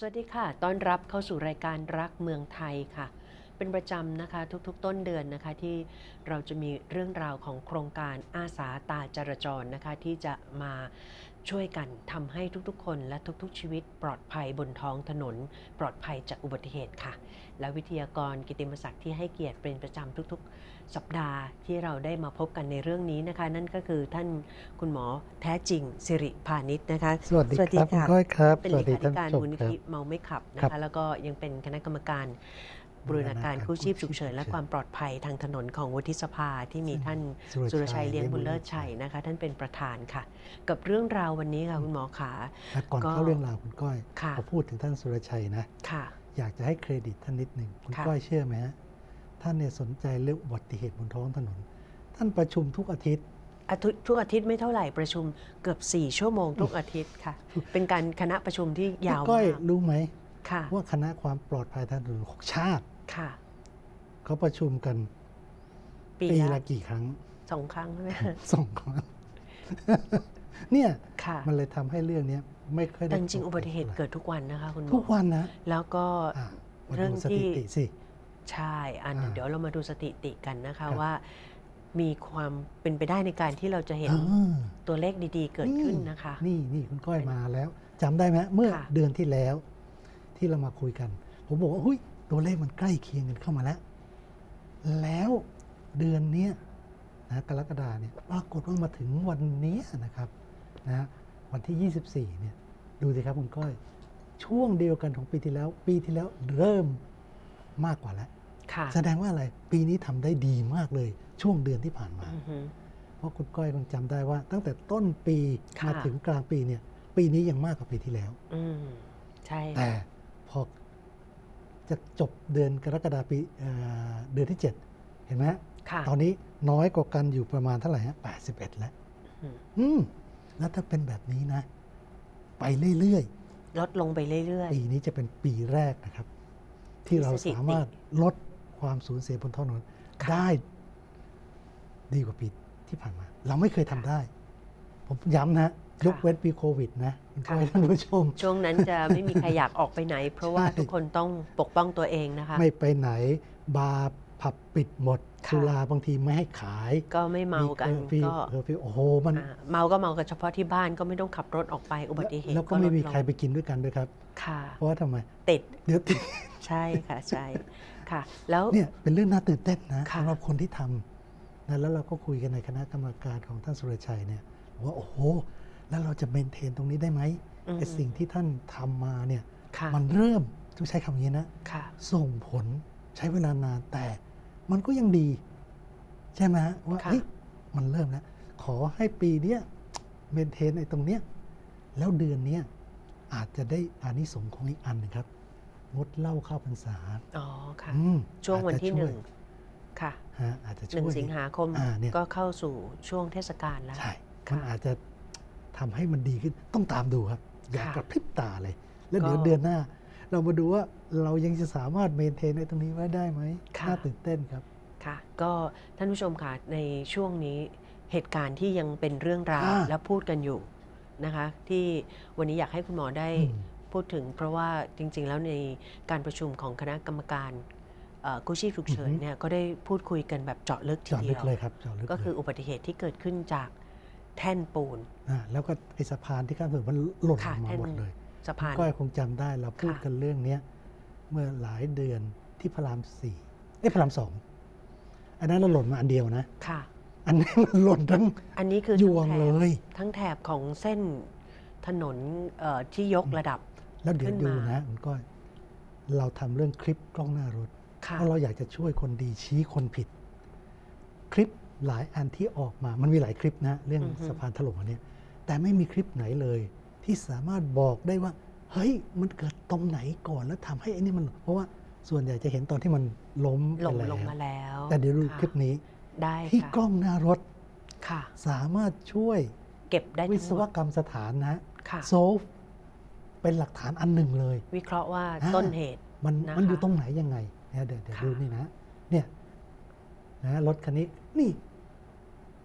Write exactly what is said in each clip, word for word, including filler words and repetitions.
วัสดีค่ะต้อนรับเข้าสู่รายการรักเมืองไทยค่ะเป็นประจำนะคะทุกๆต้นเดือนนะคะที่เราจะมีเรื่องราวของโครงการอาสาตาจราจรนะคะที่จะมาช่วยกันทำให้ทุกๆคนและทุกๆชีวิตปลอดภัยบนท้องถนนปลอดภัยจากอุบัติเหตุค่ะและวิทยากรกิตติมศักดิ์ที่ให้เกียรติเป็นประจำทุกๆสัปดาห์ที่เราได้มาพบกันในเรื่องนี้นะคะนั่นก็คือท่านคุณหมอแท้จริงสิริพานิชนะคะสวัสดีครับคุณก้อยครับเป็นเลขาธิการมูลนิธิเมาไม่ขับนะคะแล้วก็ยังเป็นคณะกรรมการบูรณาการกู้ชีพฉุกเฉินและความปลอดภัยทางถนนของวุฒิสภาที่มีท่านสุรชัยเลี้ยงบุญเลิศชัยนะคะท่านเป็นประธานค่ะกับเรื่องราววันนี้ค่ะคุณหมอขาก่อนเข้าเรื่องราวคุณก้อยพอพูดถึงท่านสุรชัยนะค่ะอยากจะให้เครดิตท่านนิดหนึ่งคุณก้อยเชื่อไหมฮะท่านเนี่ยสนใจเรื่องอุบัติเหตุบนท้องถนนท่านประชุมทุกอาทิตย์ทุกอาทิตย์ไม่เท่าไหร่ประชุมเกือบสี่ชั่วโมงทุกอาทิตย์ค่ะเป็นการคณะประชุมที่ยาวมากก้อยรู้ไหมว่าคณะความปลอดภัยทางถนนของชาติเขาประชุมกันปีละกี่ครั้งสองครั้งใช่ไหมสองครั้งเนี่ยมันเลยทำให้เรื่องนี้ไม่ค่อยได้แต่จริงอุบัติเหตุเกิดทุกวันนะคะคุณหมอทุกวันนะแล้วก็เรื่องที่สิใช่อันเดี๋ยวเรามาดูสถิติกันนะคะว่ามีความเป็นไปได้ในการที่เราจะเห็นตัวเลขดีๆเกิดขึ้นนะคะนี่นี่คุณก้อยมาแล้วจำได้ไหมเมื่อเดือนที่แล้วที่เรามาคุยกันผมบอกว่าหุ้ยตัวเลขมันใกล้เคียงกันเข้ามาแล้วแล้วเดือนนี้นะกรกฎาเนี่ยปรากฏว่ามาถึงวันนี้นะครับนะวันที่ยี่สิบสี่เนี่ยดูสิครับคุณก้อยช่วงเดียวกันของปีที่แล้วปีที่แล้วเริ่มมากกว่าแล้วแสดงว่าอะไรปีนี้ทำได้ดีมากเลยช่วงเดือนที่ผ่านมาเพราะคุณก้อยคงจำได้ว่าตั้งแต่ต้นปีมาถึงกลางปีเนี่ยปีนี้ยังมากกว่าปีที่แล้วใช่แต่พอจะจบเดือนกรกฎาคมปีเดือนที่เจ็ดเห็นไหมตอนนี้น้อยกว่ากันอยู่ประมาณเท่าไหร่ฮะแปดสิบเอ็ดแล้วอืมแล้วถ้าเป็นแบบนี้นะไปเรื่อยๆลดลงไปเรื่อยๆปีนี้จะเป็นปีแรกนะครับที่เราสามารถลดความสูญเสียบนท้องถนนได้ดีกว่าปีที่ผ่านมาเราไม่เคยทำได้ผมย้ำนะยกเว้นปีโควิดนะคุณก้อยท่านผู้ชมช่วงนั้นจะไม่มีใครอยากออกไปไหนเพราะว่าทุกคนต้องปกป้องตัวเองนะคะไม่ไปไหนบาร์ผับปิดหมดสุราบางทีไม่ให้ขายก็ไม่เมากันก็โอ้โหมันเมาก็เมากันเฉพาะที่บ้านก็ไม่ต้องขับรถออกไปอุบัติเหตุแล้วก็ไม่มีใครไปกินด้วยกันด้วยครับเพราะว่าทำไมติดเดี๋ยวติดใช่ค่ะใช่ค่ะแล้วเนี่ยเป็นเรื่องน่าตื่นเต้นนะสำหรับคนที่ทำนะแล้วเราก็คุยกันในคณะกรรมการของท่านสุรชัยเนี่ยว่าโอ้โหแล้วเราจะเมนเทนตรงนี้ได้ไหมไอ้สิ่งที่ท่านทำมาเนี่ยมันเริ่มต้องใช้คำนี้นะส่งผลใช้เวลานานแต่มันก็ยังดีใช่ไหมว่าเฮ้ยมันเริ่มแล้วขอให้ปีนี้เมนเทนไอ้ตรงเนี้ยแล้วเดือนนี้อาจจะได้อานิสงส์ของอีกอันนึงครับงดเหล้าเข้าพรรษาอ๋อค่ะช่วงวันที่หนึ่งค่ะอาจจะช่วยหนึ่งสิงหาคมก็เข้าสู่ช่วงเทศกาลแล้วใช่มันอาจจะทำให้มันดีขึ้นต้องตามดูครับอย่ากระพริบตาเลยแล้วเดี๋ยวเดือนหน้าเรามาดูว่าเรายังจะสามารถเมนเทนในตรงนี้ไว้ได้ไหมน่าตื่นเต้นครับค่ะก็ท่านผู้ชมค่ะในช่วงนี้เหตุการณ์ที่ยังเป็นเรื่องราวและพูดกันอยู่นะคะที่วันนี้อยากให้คุณหมอได้พูดถึงเพราะว่าจริงๆแล้วในการประชุมของคณะกรรมการกู้ชีพฉุกเฉินเนี่ยก็ได้พูดคุยกันแบบเจาะลึกทีเดียวก็คืออุบัติเหตุที่เกิดขึ้นจากแท่นปูนแล้วก็ไอ้สะพานที่ข้ามถนนมันหล่นมาหมดเลยสะพานก็คงจำได้เราพูดกันเรื่องนี้เมื่อหลายเดือนที่พระรามสี่เอ้พระรามสองอันนั้นเราหล่นมาอันเดียวนะค่ะอันนี้มันหล่นทั้งอันนี้คือยวงเลยทั้งแถบของเส้นถนนที่ยกระดับแล้วเดี๋ยวดูนะคุณก้อยเราทำเรื่องคลิปกล้องหน้ารถเพราะเราอยากจะช่วยคนดีชี้คนผิดคลิปหลายอันที่ออกมามันมีหลายคลิปนะเรื่องสะพานถล่มอันนี้แต่ไม่มีคลิปไหนเลยที่สามารถบอกได้ว่าเฮ้ยมันเกิดตรงไหนก่อนแล้วทำให้ไอ้นี่มันเพราะว่าส่วนใหญ่จะเห็นตอนที่มันล้มลงลงมาแล้วแต่เดี๋ยวดูคลิปนี้ที่กล้องหน้ารถสามารถช่วยเก็บได้วิศวกรรมสถานนะโซฟเป็นหลักฐานอันหนึ่งเลยวิเคราะห์ว่าต้นเหตุมันมันอยู่ตรงไหนยังไงเนี่ยเดี๋ยวเดี๋ยวดูนี่นะเนี่ยนะรถคันนี้นี่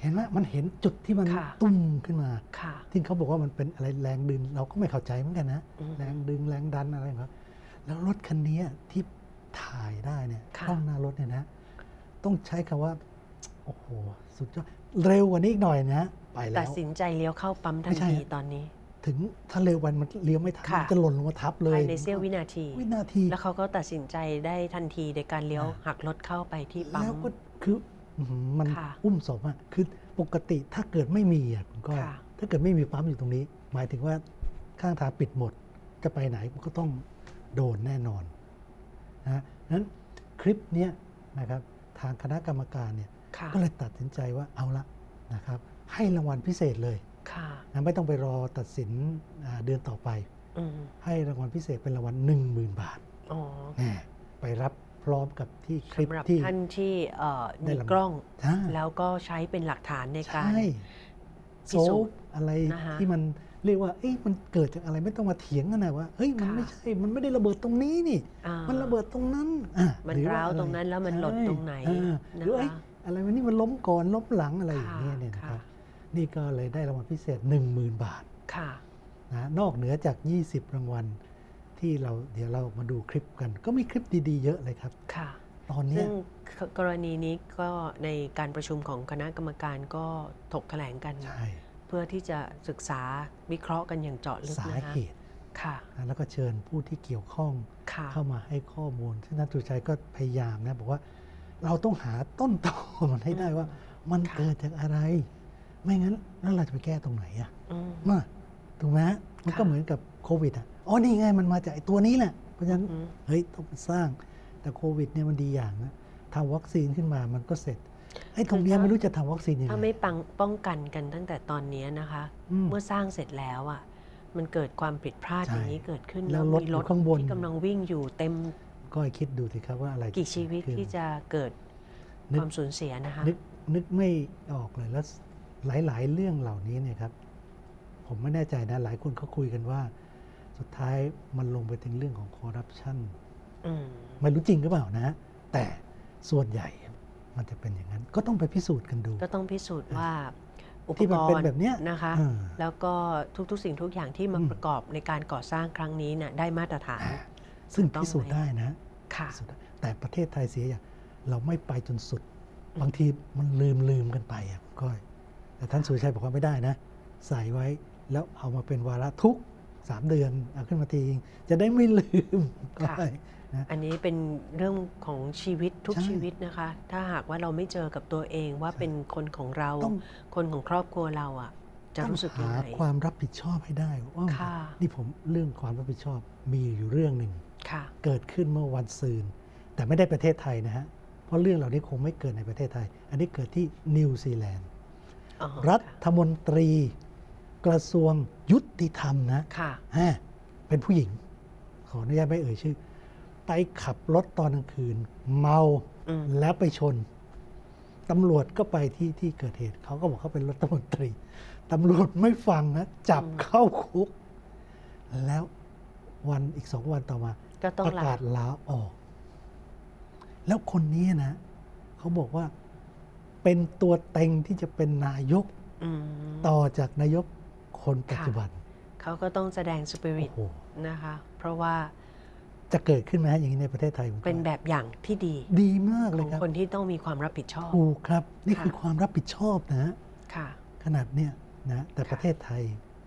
เห็นไหมมันเห็นจุดที่มันค่ะตุ้มขึ้นมาค่ะที่เขาบอกว่ามันเป็นอะไรแรงดึงเราก็ไม่เข้าใจเหมือนกันนะอืมแรงดึงแรงดันอะไรครับแล้วรถคันนี้ที่ถ่ายได้เนี่ยค่ะกล้องหน้ารถเนี่ยนะ ต้องใช้คำว่าโอ้โหสุดยอดเร็วกว่านี้อีกหน่อยนะไปแล้ตัดวสินใจเลี้ยวเข้าปั๊มทัไม่นใช่ทีตอนนี้ถึงถ้าเร็ววันมันเลี้ยวไม่ทันค่ะมันจะหล่นลงมาทับเลยภายในเสี้ยววินาทีวินาทีแล้วเขาก็ตัดสินใจได้ทันทีในการเลี้ยวอ่าหักรถเข้าไปที่ปั๊แล้วมก็คืออื้อหือมันค่ะอุ้มศพอะคือปกติถ้าเกิดไม่มีอ่ะคุณก็ค่ะถ้าเกิดไม่มีปั๊มอยู่ตรงนี้ หมายถึงว่าข้างทางปิดหมด จะไปไหนก็ต้องโดนแน่นอนนะนั้นคลิปเนี้ยนะครับทางคณะกรรมการเนี่ยค่ะก็เลยตัดสินใจว่าเอาละนะครับ ให้รางวัลพิเศษเลยค่ะนะไม่ต้องไปรอตัดสินอ่าเดือนต่อไปอืมให้รางวัลพิเศษเป็นรางวัลหนึ่งหมื่นบาทอ๋อแน่ไปรับพร้อมกับที่คลิปสำหรับที่ท่านที่เอ่อได้มีรางวัลกล้องใช่แล้วก็ใช้เป็นหลักฐานในการใช่พิโซสูจฟน์อะไรนะคะที่มันเรียกว่าเอ้ยมันเกิดจากอะไรไม่ต้องมาเถียงกันนะว่าเฮ้ยมันค่ะไม่ใช่ มันไม่ได้ระเบิดตรงนี้นี่อ่ามันระเบิดตรงนั้นอ่ะมันหอร้าวอะไตรงนั้นแล้วมันหล่นใช่ตรงไหนอ่าหรือนะคะเอ้ยอะไรวันนี้มันล้มก่อนล้มหลังอะไรอย่างค่ะเงี้ยเนี่ยนะครับค่ะนี่ก็เลยได้รางวัลพิเศษ หนึ่งหมื่น บาทค่ะนะนอกเหนือจาก ยี่สิบ รางวัลที่เราเดี๋ยวเรามาดูคลิปกัน ก็มีคลิปดีๆเยอะเลยครับค่ะตอนเนี้ซึ่ยงกรณีนี้ก็ในการประชุมของคณะกรรมการก็ถกแถลงกันใช่เพื่อที่จะศึกษาวิเคราะห์กันอย่างเจาะลึกสานะคะเหตุค่ะนะแล้วก็เชิญผู้ที่เกี่ยวข้องค่ะเข้ามาให้ข้อมูลซึ่งท่านสุชัยก็พยายามนะบอกว่าเราต้องหาต้นตอมันให้ได้ว่า มันค่ะเกิดจากอะไร ไม่งั้นแล้วเราจะไปแก้ตรงไหนอะอืมมาถูกไหมฮะมันก็ค่ะเหมือนกับโควิดอ่ะอ๋อนี่ไงมันมาจากไอ้ตัวนี้แหละเพราะฉะนั้นอืมเฮ้ยต้องไปสร้างแต่โควิดเนี่ยมันดีอย่างนะทำวัคซีนขึ้นมามันก็เสร็จไอ้ตรงเนี้ยไม่รู้จะทำวัคซีนยังไงถ้าไม่ปังป้องกันกันตั้งแต่ตอนนี้นะคะอืมเมื่อสร้างเสร็จแล้วอ่ะ มันเกิดความผิดพลาดใช่อย่างนี้เกิดขึ้นแล้วรถมีอยู่รถข้างบนที่กำลังวิ่งอยู่เต็มก็ให้คิดดูสิครับว่าอะไรกี่ชีวิตเกิดขึ้นที่จะเกิดนึคกวามสูญเสียนะคะนึกนึกไม่ออกเลยแล้วหลาย ๆ เรื่องเหล่านี้เนี่ยครับ ผมไม่แน่ใจนะ หลายคนเขาคุยกันว่า สุดท้ายมันลงไปถึงเรื่องของคอร์รัปชันอืมไม่รู้จริงหรือเปล่านะ แต่ส่วนใหญ่มันจะเป็นอย่างนั้น ก็ต้องไปพิสูจน์กันดูก็ต้องพิสูจน์ว่าอุปที่กมันรเป็นณ์แบบเนี้ยนะคะอ่าแล้วก็ทุกๆสิ่งทุกอย่างที่มาอืมประกอบในการก่อสร้างครั้งนี้น่ะได้มาตรฐานอ่าซึ่งถูกต้องพิสูจน์ไหมได้นะค่ะพิสูจน์ได้แต่ประเทศไทยเสียอย่างเราไม่ไปจนสุด บางทีมันลืมลืมกันไปอ่ะก้อยแต่ท่านสุรชัยบอกว่าไม่ได้นะ ใส่ไว้แล้วเอามาเป็นวาระทุกสามเดือนเอาขึ้นมาทีจะได้ไม่ลืมก้อยนะอันนี้เป็นเรื่องของชีวิตทุกใช่ชีวิตนะคะ ถ้าหากว่าเราไม่เจอกับตัวเองว่าเป็นคนของเราต้องคนของครอบครัวเราอ่ะ จะรู้สึกต้ยัอง งไงหาความรับผิดชอบให้ได้ว่าค่ะนี่ผมเรื่องความรับผิดชอบมีอยู่เรื่องหนึ่งค่ะเกิดขึ้นเมื่อวันซืน แต่ไม่ได้ประเทศไทยนะฮะ เพราะเรื่องเหล่านี้คงไม่เกิดในประเทศไทย อันนี้เกิดที่นิวซีแลนด์อ๋อรัฐมนตรีกระทรวงยุติธรรมนะค่ะฮะเป็นผู้หญิง ขออนุญาตไม่เอ่ยชื่อ ไปขับรถตอนกลางคืน เมาอืมแล้วไปชน ตำรวจก็ไปที่ที่เกิดเหตุ เขาก็บอกเขาเป็นรัฐมนตรี ตำรวจไม่ฟังนะ จับเข้าคุก แล้ววันอีกสองวันต่อมาก็ต้องประลากาศลาออก แล้วคนนี้นะ เขาบอกว่าเป็นตัวเต็งที่จะเป็นนายกอืมต่อจากนายกคนปัจจุบันเขาก็ต้องแสดงสปิริโอ้ตโหนะคะ เพราะว่าจะเกิดขึ้นไหมอย่างนี้ในประเทศไทยคุณเป็นก้อยแบบอย่างที่ดีดีมากขเลอย งครับคนที่ต้องมีความรับผิดชอบถูกครับ นี่ค่ะคือความรับผิดชอบนะค่ะขนาดเนี้ยนะแต่ค่ะประเทศไทย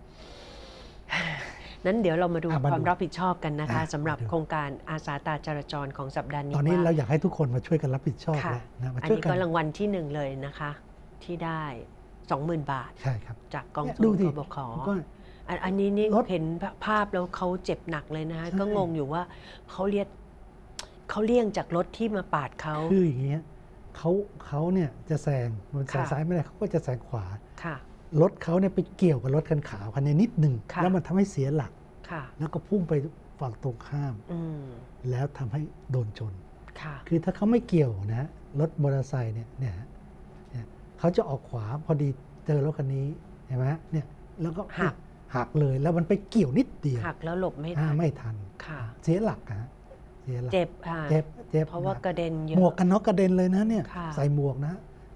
นั้นเดี๋ยวเรามาดูอ่ะมาดูความรับผิดชอบกันนะคะอ่ะสำหรับมาดูโครงการอาสาตาจราจรของสัปดาห์นี้ตอนนี้ว่าเราอยากให้ทุกคนมาช่วยกันรับผิดชอบค่ะแล้วนะมาอันช่วยนี้กัก็นรางวัลที่หนึ่งเลยนะคะ ที่ได้สองหมื่นบาทใช่ครับจากกองเนี่ยทุดูนสิกบขคุณก้อยอันอันนี้นี่รถเห็นภาพแล้วเขาเจ็บหนักเลยนะคะใช่ก็งงอยู่ว่าเขาเรียกเขาเลี่ยงจากรถที่มาปาดเขาคืออย่างเงี้ยเขาเขาเนี่ยจะแซงมันแซงค่ะซ้ายไม่ได้เขาก็จะแซงขวาค่ะรถเขาเนี่ยไปเกี่ยวกับรถคันขาวคันนี้นิดหนึ่งค่ะแล้วมันทำให้เสียหลักค่ะแล้วก็พุ่งไปฝั่งตรงข้ามอืมแล้วทำให้โดนชนค่ะคือถ้าเขาไม่เกี่ยวนะรถมอเตอร์ไซค์เนี่ยเนี่ยฮะเนี่ยเขาจะออกขวาพอดีเจอรถคันนี้เห็นไหมเนี่ยแล้วก็หักหักเลยแล้วมันไปเกี่ยวนิดเดียวหักแล้วหลบไม่อ่าทันไม่ทันค่ะเสียหลักนะเสียหลักเจ็บค่ะเจ็บเจ็บเพราะว่ากระเด็นเยหมวกอะกันน็อกกระเด็นเลยนะเนี่ยค่ะใส่หมวกนะ แต่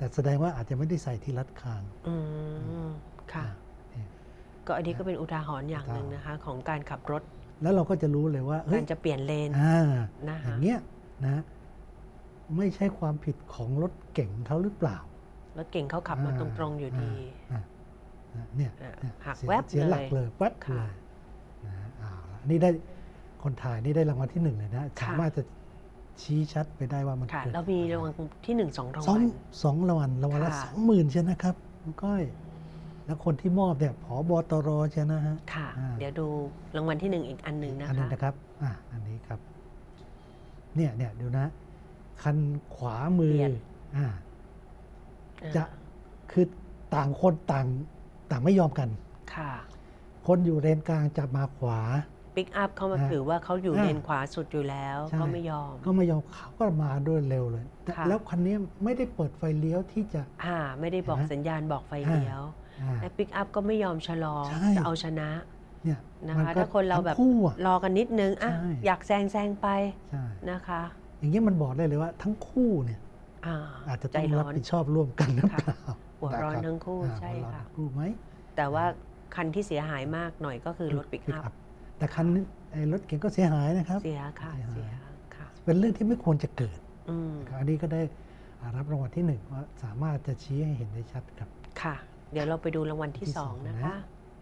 แต่แสดงว่าอาจจะไม่ได้ใส่ที่รัดคางอืมค่ะเนี่ยก็อันนี้ก็เป็นอุทาหรณ์อย่างหนึ่งนะคะ ของการขับรถแล้วเราก็จะรู้เลยว่าเฮ้กาย รจะเปลี่ยนเลนอ่านะคะอย่างเงี้ยนะไม่ใช่ความผิดของรถเก่งเขาหรือเปล่ารถเก่งเขาขับมาตรงๆอยู่ดีอ่าอ่าเนี่ยอ่ะเนี่ยหักเสียแวบเสียหลักเลยเลยแวบค่ะเลยนะเอาละนี่ได้คนถ่ายนี่ได้รางวัลที่หนึ่งเลยนะค่ะสามารถจะชี้ชัดไปได้ว่ามันค่ะเกิดเรามีรางวัลที่หนึ่งสองรางสอวังลสองรางวัลรางวัลละค่ะสองหมื่นใช่นะครับคุณก้อย แล้วคนที่มอบเนี่ยผบตรใช่นะฮะค่ะอ่าเดี๋ยวดูรางวัลที่หนึ่งอีกอันหนึ่งนะอันนี้คะนะครับ อ่า อันนี้ครับ เนี่ยเนี่ยดูนะ คันขวามือเปลี่ยนอ่าอ่าจะ คือต่างคนต่างต่างไม่ยอมกันค่ะคนอยู่เลนกลางจะมาขวาปิกอัพเขามาอ่าถือว่าเขาอยู่อ่าเลนขวาสุดอยู่แล้วใช่เขาไม่ยอมก็ไม่ยอมเขาก็มาด้วยเร็วเลยแต่ค่ะแล้วคันนี้ไม่ได้เปิดไฟเลี้ยวที่จะอ่า ไม่ได้บอกเห็นไหมสัญญาณบอกไฟเลี้ยวอ่าและปิกอัพก็ไม่ยอมชะลอใช่จะเอาชนะเนี่ยนะมัคะก็ถ้าคนเราแบบทั้งคู่อะรอกันนิดนึงอ่ะใช่อยากแซงแซงไปใช่นะคะอย่างนี้ยมันบอกได้เลยว่าทั้งคู่เนี่ยอ่าอาจจะใจต้องร้รับอนผิดชอบร่วมกันหรือเปล่าหัวร้อนนะบทั้งคู่อ่าใช่หัวร้อนค่ะทั้งคู่ไหมแต่ว่าคันที่เสียหายมากหน่อยก็คือรถปิกอัพแต่คันนี้ไอ้รถเก๋งก็เสียหายนะครับเสียค่ะเสียหายเสียค่ะเป็นเรื่องที่ไม่ควรจะเกิดอืมครับอันนี้ก็ได้รับรางวัลที่หนึ่งว่าสามารถจะชี้ให้เห็นได้ชัดครับค่ะ เดี๋ยวเราไปดูรางวัลที่ที่สสออง งนะคะนะ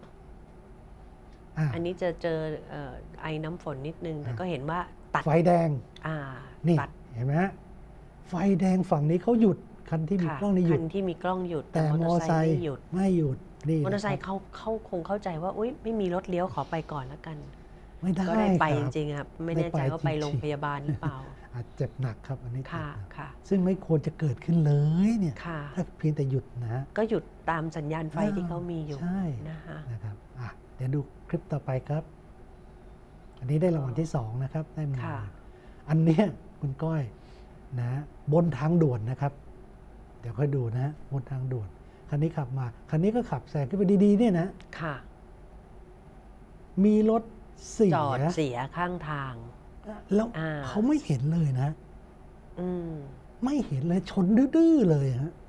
อ่าอันนี้จะเจอเอ่อไอ้น้ำฝนนิดนึง แต่ก็เห็นว่าตัดไฟแดงอ่านี่ตัดเห็นไหมฮะไฟแดงฝั่งนี้เขาหยุดคันที่มีค่ะกล้องนี่หยุคัดนที่มีกล้องหยุดแต่มอไซค์ไม่หยุดไม่หยุดนี่มอเตอร์ไซนะค์ครับเขาเขาคงเข้าใจว่าอุ้ยไม่มีรถเลี้ยวขอไปก่อนแล้วกันไม่ได้ก็ได้ไปคจบริงๆครับไม่แน่ใจว่าไปโรงพยาบาลหรือเปล่าอาจเจ็บหนักครับอันนี้เจ็บค่ะหนักค่ะซึ่งไม่ควรจะเกิดขึ้นเลยเนี่ยค่ะถ้าเพียงแต่หยุดนะก็หยุดตามสัญญาณไฟอ่าที่เขามีอยู่ใช่นะคะนะครับอ่ะเดี๋ยวดูคลิปต่อไปครับ อันนี้ได้รางวัลที่สองนะครับ ได้มาค่ะอันเนี้ยคุณก้อยนะบนทางด่วนนะครับ เดี๋ยวค่อยดูนะบนทางด่วน คันนี้ขับมา คันนี้ก็ขับแซงขึ้นไปดีๆเนี่ยนะค่ะมีรถเสีจยอดเสียข้างทางแล้วอ่าเขาไม่เห็นเลยนะอืมไม่เห็นเลยชนดื้อๆเลยฮะ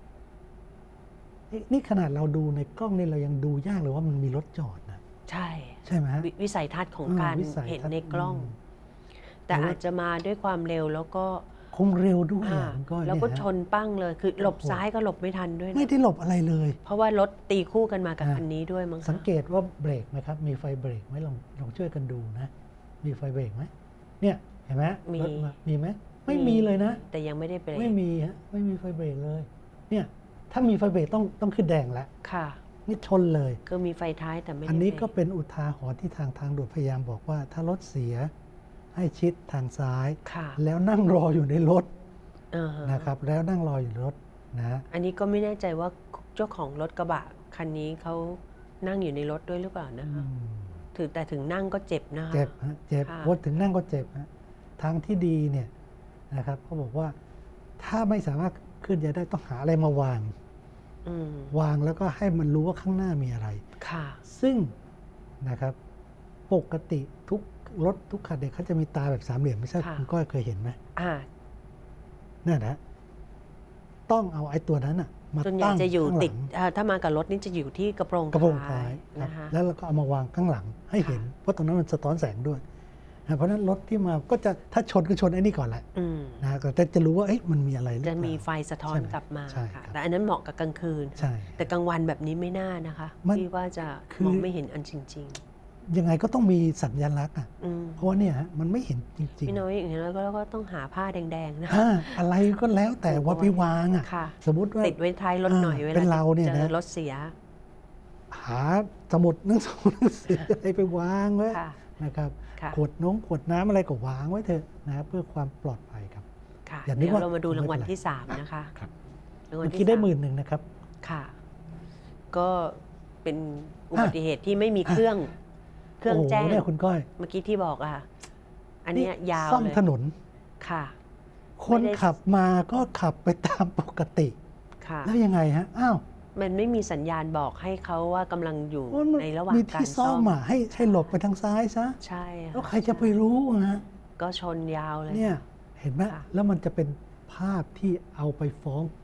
นี่นี่ขนาดเราดูในกล้องนี่เรายังดูยากเลยว่ามันมีรถจอดนะใช่ใช่ไหมฮะววิสัยทัศน์ของอ่าการวิสัยเห็นทัศน์ในกล้องอืมแต่แต่ว่าอาจจะมาด้วยความเร็วแล้วก็คงเร็วด้วยอ่าอ่ะคุณก้อยแล้วก็เยฮะชนปั้งเลย คือหลบโอ้โหซ้ายก็หลบไม่ทันด้วยนะไม่ได้หลบอะไรเลยเพราะว่ารถตีคู่กันมากับอ่าคันนี้ด้วยมั้งคะสังเกตว่าเบรกไหมครับ มีไฟเบรกไหมลองลองช่วยกันดูนะ มีไฟเบรกไหมเนี่ยเห็นไหมมีรถามีไหมไม่มีเลยนะแต่ยังไม่ได้เบรกไม่มีฮะไม่มีไฟเบรกเลย เนี่ยถ้ามีไฟเบรกต้องต้องขึ้นแดงแล้วค่ะนี่ชนเลยคือมีไฟท้ายแต่ไม่ได้อันนี้ก็บรเป็นอุทาหรณ์ที่ทางทางด่วนพยายามบอกว่า ถ้ารถเสียให้ชิดทางซ้ายค่ะแล้วนั่งรออยู่ในรถเออฮะนะครับ แล้วนั่งรออยู่ในรถนะอันนี้ก็ไม่แน่ใจว่าเจ้าของรถกระบะคันนี้เขานั่งอยู่ในรถด้วยหรือเปล่านะอืคะมถือแต่ถึงนั่งก็เจ็บนะคะเจ็บฮะเจ็บค่ะรถถึงนั่งก็เจ็บฮะทางที่ดีเนี่ยนะครับเขาบอกว่าถ้าไม่สามารถเคลื่อนย้ายได้ต้องหาอะไรมาวางอืมวางแล้วก็ให้มันรู้ว่าข้างหน้ามีอะไรค่ะซึ่งนะครับปกติทุกรถทุกคันเนี่ยเขาจะมีตาแบบสามเหลี่ยมไม่ใช่ค่ะคุณก้อยเคยเห็นไหมอ่านั่นนะต้องเอาไอ้ตัวนั้นอะมาส่วนใหญ่ตั้งจะอยู่ข้างหติลัดงอ่าถ้ามากับรถนี่จะอยู่ที่กระโปรงกระโปรงท้ายครับนะคะแล้วเราก็เอามาวางข้างหลังให้เห็น เพราะตรงนั้นมันสะท้อนแสงด้วยนะเพราะฉะนั้นรถที่มาก็จะถ้าชนก็ชนไอ้นี่ก่อนแหละอืมนะแต่จะรู้ว่าเอ๊ะมันมีอะไรหรือเปจะล่ามีไฟสะท้อนใช่ไหมกลับมาใช่ค่ะครับแต่อันนั้นเหมาะกับกลางคืนใช่แต่กลางวันแบบนี้ไม่น่านะคะมันที่ว่าจะคือมองไม่เห็นอันจริงยังไงก็ต้องมีสัญลักษณ์อ่ะๆ อืมเพราะว่าเนี่ยฮะมันไม่เห็นจริงพี่น้อยอย่างนี้แล้วก็ก็ต้องหาผ้าแดงๆนะๆอ่าอะไรก็แล้วแต่ว่าไปวางอ่ะค่ะสมมติว่าติดไว้ท้ายรถหน่อยอ่าเวเป็ลานเราเนี่ยเจนะอรถเสียหาสมุดหนังสือหนังสืออะไรไปวางไว้ค่ะนะครับค่ะขวดน้องขวดน้ำอะไรก็วางไว้เถอะนะครับเพื่อความปลอดภัยครับค่ะอย่านึกเดี๋ยวว่าเรามาดูรางวัลไม่เป็นไรที่สามนะคะครับรางวัลเมื่อที่กี้ได้สาหมื่นหนึ่งนะครับค่ะ ก็เป็นอุบัติเหตุที่ไม่มีเครื่อง เครื่องโอ้โหแจ้งเนี่ยคุณก้อยเมื่อกี้ที่บอกอ่ะ อันเนี้ยยาวซ่อมเลยถนนค่ะคนไม่ได้ขับมาก็ขับไปตามปกติค่ะแล้วยังไงฮะอ้าวมันไม่มีสัญญาณบอกให้เขาว่ากำลังอยู่มันในระหว่างมีการที่ซ่ซ่ออมมอ่ะให้ให้หลบไปทางซ้ายซะใช่ค่ะแล้วใครจะไปรู้นะก็ชนยาวเลยเนี่ยเห็นไหมค่ะแล้วมันจะเป็นภาพที่เอาไปฟ้อง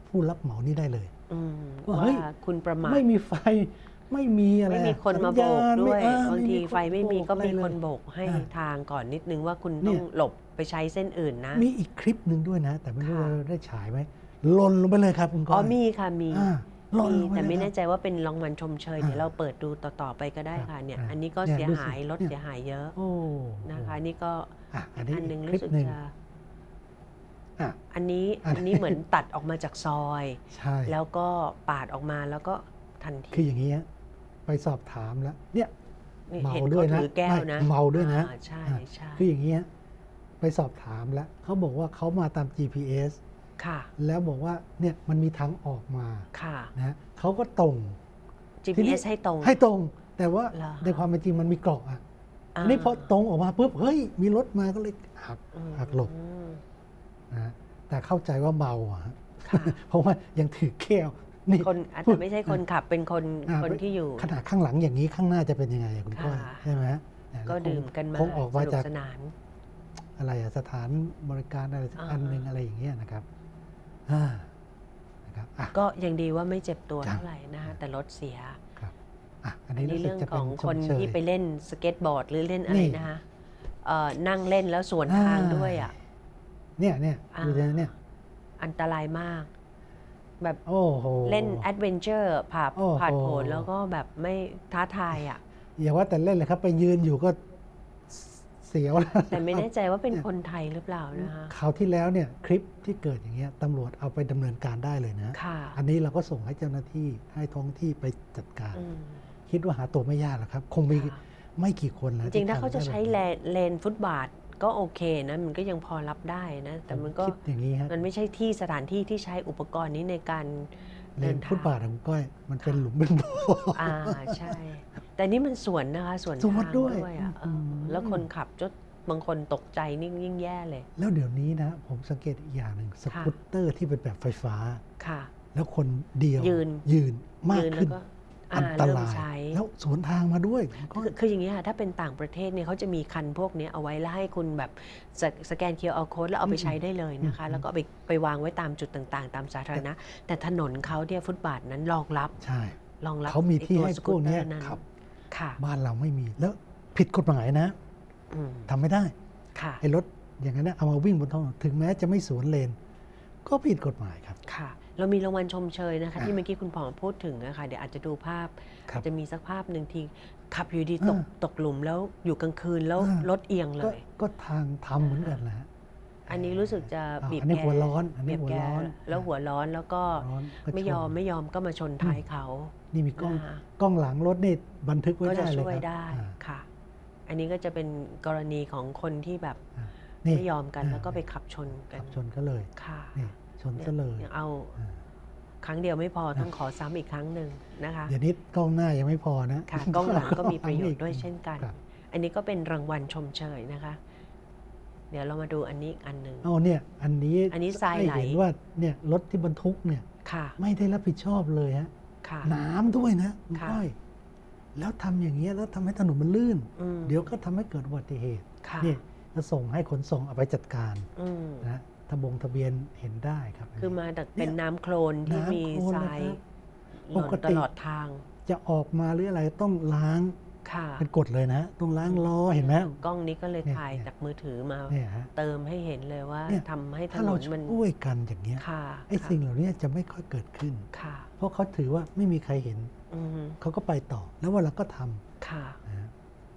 ผู้รับเหมานี่ได้เลยอืมว่าว่าเฮ้ยคุณประมาทไม่มีไฟไม่มีอะไรไม่มีคนมาโบกสัญญณด้วยม่เออบางทีคนไฟไม่มีก็โบมีอะไรคนเลยโบกให้อ่าทางก่อนนิดนึงว่าคุณเนี่ต้อย งหลบไปใช้เส้นอื่นนะมีอีกคลิปหนึ่งด้วยนะ แต่ไม่รู้ค่ะว่าได้ฉายไหมหล่นลงไปเลยครับคุณก้อ๋ออย มีค่ะมีอ่าหล่นมีลงไปแต่ไม่เลยแน่ครับใจว่าเป็นรางวัลชมเชยอ่าเดี๋ยวเราเปิดดูต่อๆไปก็ได้ครับค่ะเนี่ยอ่าอันนี้ก็เนี่ยเสียดูหายสิรถเนี่ยเสียหายเยอะโอ้นะคะนี่ก็อ่ะอันนี้อันหนึงคลิรู้ปสึกหนึ่งจะอ่ะอันนี้อันอันนี้เหมือนตัดออกมาจากซอยใช่แล้วก็ปาดออกมาแล้วก็ทันทีคืออย่างนี้ฮะไปสอบถามแล้ว เนี่ยนี่เมาเห็นด้วยเขานะถือแก้วนะไม่เมาด้วยนะอ่าใช่อ่ะใช่คืออย่างนี้ฮะไปสอบถามแล้วเขาบอกว่าเขามาตาม จี พี เอสค่ะแล้วบอกว่าเนี่ยมันมีทางออกมาค่ะนะเขาก็ตรงจีทีพีนี้เอส ให้ตรงให้ตรง แต่ว่าเหรอในความเป็นจริงมันมีเกราะอ่ะาอันนี้พอตรงออกมาปุ๊บเฮ้ยมีรถมาก็เลยหักอืมหักหลบนะแต่เข้าใจว่าเมาอ่ะฮะค่ะเพราะว่ายังถือแก้วนี่คนอาจจะไม่ใช่คนขับเป็นคนอ่าคนที่อยู่ขนาดข้างหลังอย่างนี้ข้างหน้าจะเป็นยังไงอะคุณก้อยค่ะใช่ไหมฮะก็แล้วคงดื่มกันมาคงออกมาสนุจากกสนานอะไรอะสถานบริการอะไรสักอ่าอันหนึ่งอะไรอย่างเงี้ยนะครับอ่านะครับอ่ะก็ยังดีว่าไม่เจ็บตัวจ้ะเท่าไหร่นะคะแต่รถเสียครับอ่ะอันอันนี้นี้รู้สึกเรื่องจะขเป็นองชคมนเชยที่ไปเล่นสเก็ตบอร์ดหรือเล่นอะไรนี่นะคะเอ่อนั่งเล่นแล้วสวนทางอ่าด้วยอ่ะเนี่ยเนี่ยอ่าดูเนี่ยเนี่ยอันตรายมาก แบบโอ้โหเล่นแอดเวนเจอร์ผ่าโอ้โหผ่านโผนแล้วก็แบบไม่ท้าทายอ่ะอย่าว่าแต่เล่นเลยครับ ไปยืนอยู่ก็เสียวแล้วแต่ไม่แน่ใจว่าเป็นคนไทยหรือเปล่านะคะคราวที่แล้วเนี่ยคลิปที่เกิดอย่างเงี้ยตำรวจเอาไปดำเนินการได้เลยนะค่ะอันนี้เราก็ส่งให้เจ้าหน้าที่ให้ท้องที่ไปจัดการอืมคิดว่าหาตัวไม่ยากหรอกครับ คงมีค่ะไม่กี่คนจนะริงๆ ถ้าที่เขาจะทำได้ใช้แบบเลนี้นเลนฟุตบาทก็โอเคนะ มันก็ยังพอรับได้นะ แต่มันก็คิดอย่างนี้ฮะมันไม่ใช่ที่สถานที่ที่ใช้อุปกรณ์นี้ในการเลเดินนทางฟุตบาทของก้อย มันเป็นหลุมเป็นบ่ออ่าใช่ แต่นี่มันสวนนะคะสวนสวนทางด้วยด้วยอ่ะเออมแล้วคนขับจะบางคนตกใจนี่ยิ่งแย่เลยแล้วเดี๋ยวนี้นะ ผมสังเกตอีกอย่างหนึ่งสกูตเตอร์ที่เป็นแบบไฟฟ้าค่ะแล้วคนเดียวยืนยืนมากยืนแล้ขึ้วน ก็อันตเริ่มรายใช้แล้วสวนทางมาด้วยก็คือคืออย่างนี้ค่ะ ถ้าเป็นต่างประเทศเนี่ยเขาจะมีคันพวกนี้เอาไว้แล้วให้คุณแบบสแสแกน คิว อาร์ Code แล้วเอาไปใช้ได้เลยนะคะอืมแล้วก็เอาไปไปวางไว้ตามจุดต่างๆ ตามสาธารณะ แต่ถนนเขาเนี่ยฟุตบาทนั้นรองรับใช่รองรับเขามีที่ไอ้ให้สพกูวกตเตอเนี้ยร์นั้นขับค่ะบ้านเราไม่มี แล้วผิดกฎหมายนะอืมทำไม่ได้ค่ะไอ้รถอย่างนั้นนะเอามาวิ่งบนท้องถนนถึงแม้จะไม่สวนเลน ก็ผิดกฎหมายครับค่ะ เรามีรางวัลชมเชยนะคะอ่ะที่เมื่อกี้คุณผอมพูดถึงนะคะเดี๋ยวอาจจะดูภาพครับจะมีสักภาพหนึ่งที่ขับอยู่ดีตกอ่าตกหลุมแล้วอยู่กลางคืนแล้วอ่ารถเอียงเลก็ยก็ทางทำเหมือนกันแหละฮะอันนี้รู้สึกจะอ้าวบีบอันนี้แกหัวร้อนอันนี้บีบหัวแกร้อนแล้วหัวร้อนแล้วก็ร้อนก็ไม่ยอมชนไม่ยอมก็มาชนท้ายเขานี่มีกล้องนะคะกล้องหลังรถนี่บันทึกไว้ก็ได้จะเลยช่วยครับได้อ่าค่ะ อันนี้ก็จะเป็นกรณีของคนที่แบบอ่านี่ไม่ยอมกันอ่าแล้วก็ไปขับชนกัขันบชนก็เลยค่ะนี่ชนซะเลยยังเอาอ่าครั้งเดียวไม่พอต้องขอซ้ำอีกครั้งหนึ่งนะคะเดี๋ยวนี้กล้องหน้ายังไม่พอนะค่ะกล้องหลังก็มีประโยชน์ด้วยเช่นกันครับอันนี้ก็เป็นรางวัลชมเชยนะคะ เดี๋ยวเรามาดูอันนี้อีกอันหนึ่งเอาเนี่ยอันนี้อันนี้ทรายไหลเห็นว่าเนี่ยรถที่บรรทุกเนี่ยค่ะไม่ได้รับผิดชอบเลยฮะค่ะน้ำด้วยนะคุณค่ะก้อยแล้วทำอย่างเงี้ยแล้วทำให้ถนนมันลื่นอืมเดี๋ยวก็ทำให้เกิดอุบัติเหตุค่ะนี่จะส่งให้ขนส่งเอาไปจัดการอืมนะทะบงทะเบียนเห็นได้ครับนนี้คือมาจากเป็นน้ำโคลนที่น้ำมีโคลนทรายนะครับหล่นปกติตลอดทางจะออกมาหรืออะไรต้องล้างค่ะเป็นกฎเลยนะต้องล้างล้อเห็นไหมกล้องนี้ก็เลยเนี่ยถ่ายเนี่ยจากมือถือมาเนี่ยฮะเติมให้เห็นเลยว่าเนี่ยทำให้ถถ้าน เรานมันช่วยกันอย่างเงี้ยค่ะไอ้ค่ะสิ่งเหล่านี้จะไม่ค่อยเกิดขึ้นค่ะเพราะเขาถือว่าไม่มีใครเห็นอืมเขาก็ไปต่อ แล้วว่าเราก็ทำค่ะนะ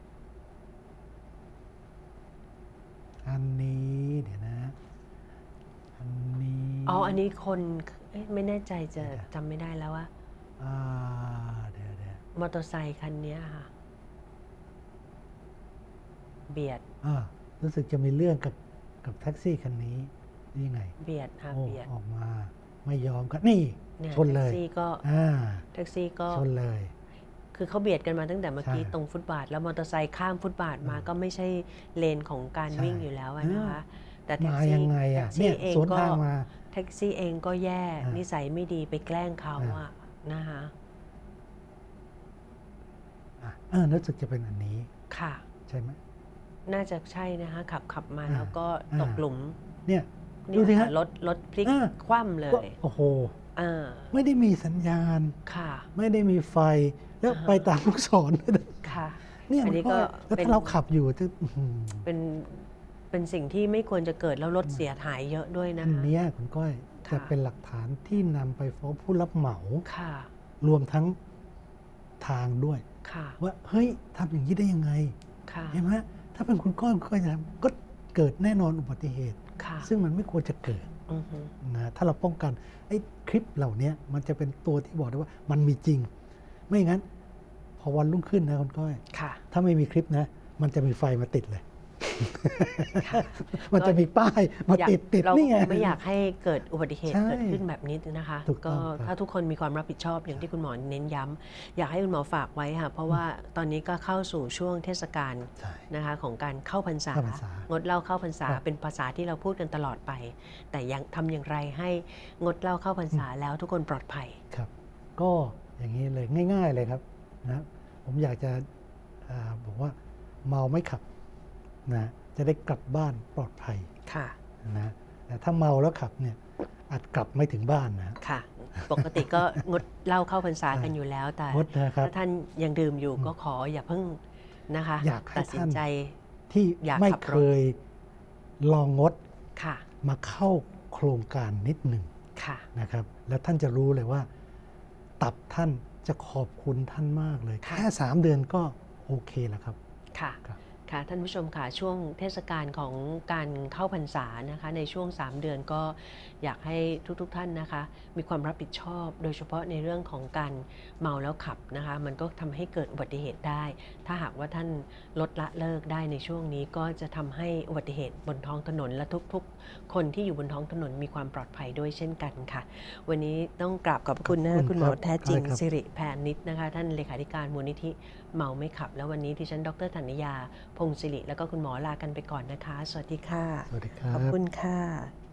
อันนี้เดี๋ยวนะ อันนี้อ๋อ อันนี้คนเอ๊ะไม่แน่ใจจะเดี๋ยวจำไม่ได้แล้วว่าอ่าเดี๋ยวเดี๋ยวมอเตอร์ไซคันเนี้ยค่ะ เบียดอ่ารู้สึกจะมีเรื่องกับกับแท็กซี่คันนี้นี่ไงเบียดค่ะโอ้เบียดออกมาไม่ยอมกันนี่เนี่ยชนเลยแท็กซี่ก็อ่าแท็กซี่ก็ชนเลยคือเขาเบียดกันมาตั้งแต่เมื่อกี้ใช่ตรงฟุตบาท แล้วมอเตอร์ไซค์ข้ามฟุตบาทมาอืมก็ไม่ใช่เลนของการใช่วิ่งอยู่แล้วอะนะคะ แต่แท็กมาซี่ยังไงอ่ะแท็กซี่เนี่ยเองสวนก็ทางมาแท็กซี่เองก็แย่อ่านินิสัยไม่ดีไปแกล้งเขาอ่าอะนะคะอ่ะเออรู้สึกจะเป็นอันนี้ค่ะใช่ไหมน่าจะใช่นะคะ ขับขับมาอ่าแล้วก็อ่าตกหลุมเนี่ยนี่ดูสิฮะค่ะรถรถพลิกอ่าคว่ำเลก็ยโอ้โหอ่าไม่ได้มีสัญญาณค่ะไม่ได้มีไฟแล้วอ่าฮะไปตามลูกศรค่ะเนี่ยอันมันนี้ก็ก็แล้วเป็นถ้าเราขับอยู่จะอื้อหือเป็นเป็นสิ่งที่ไม่ควรจะเกิดแล้วรถเสียหายเยอะด้วยนะอันคะเนี้ยคุณก้อยจะค่ะเป็นหลักฐานที่นำไปฟ้องผู้รับเหมาค่ะรวมทั้งทางด้วยค่ะว่าเฮ้ยทำอย่างนี้ได้ยังไงค่ะเห็นไหมถ้าเป็นคุณก้อยคุณก้อยจะทำก็เกิดแน่นอนอุบัติเหตุค่ะซึ่งมันไม่ควรจะเกิดอือฮึนะถ้าเราป้องกันไอ้คลิปเหล่านี้มันจะเป็นตัวที่บอกได้ว่ามันมีจริง ไม่อย่างนั้น พอวันรุ่งขึ้นนะคุณก้อยค่ะถ้าไม่มีคลิปนะ มันจะมีไฟมาติดเลยค่ะมันจะมีป้ายมาอยากติดติดเรานี่ไงไม่อยากให้เกิดอุบัติเหตุใช่เกิดขึ้นแบบนี้นะคะถูกต้ก็องครับถ้าทุกคนมีความรับผิดชอบอย่างที่คุณหมอเน้นย้ำอยากให้คุณหมอฝากไว้ค่ะ เพราะว่าตอนนี้ก็เข้าสู่ช่วงเทศกาลใช่ นะคะของการเข้าพรรษาเข้าพรรษางดเหล้าเข้าพรรษาครับเป็นภาษาที่เราพูดกันตลอดไป แต่ยังทำอย่างไรให้งดเหล้าเข้าพรรษาแล้วทุกคนปลอดภัยครับ ก็อย่างนี้เลยง่าย ๆเลยครับนะผมอยากจะอาบอกว่าเมาไม่ขับนะจะได้กลับบ้านปลอดภัยค่ะนะแต่ถ้าเมาแล้วขับเนี่ยอาจกลับไม่ถึงบ้านนะค่ะ ปกติก็งดเหล้าเข้าพรรษากันอยู่แล้ว แต่งดนะครับถ้าท่านยังดื่มอยู่ก็ขออย่าเพิ่งนะคะอยากให้ตัดสินท่านใจที่อยากไม่ขับรถเคยลองงดค่ะมาเข้าโครงการนิดหนึ่งค่ะนะครับ แล้วท่านจะรู้เลยว่า ตับท่านจะขอบคุณท่านมากเลยค่ะแค่สามเดือนก็โอเคแล้วครับค่ะครับค่ะท่านผู้ชมค่ะช่วงเทศกาลของการเข้าพรรษานะคะในช่วงสามเดือนก็อยากให้ทุกๆทท่านนะคะมีความรับผิดชอบ โดยเฉพาะในเรื่องของการเมาแล้วขับนะคะมันก็ทำให้เกิดอุบัติเหตุได้ ถ้าหากว่าท่านลดละเลิกได้ในช่วงนี้ก็จะทำให้อุบัติเหตุบนท้องถนนและทุกๆ คนที่อยู่บนท้องถนนมีความปลอดภัยด้วยเช่นกันค่ะ วันนี้ต้องกราบขอบพระคุณนะขอบคุณคุณหมอครับแท้จริงได้ครับสิริแพรนิชนะคะท่านเลขาธิการมูลนิธิเมาไม่ขับ แล้ววันนี้ที่ฉันดรธัญญาพงศ์สิริแล้วก็คุณหมอลากันไปก่อนนะคะ สวัสดีค่ะสวัสดีครับขอบคุณค่ะ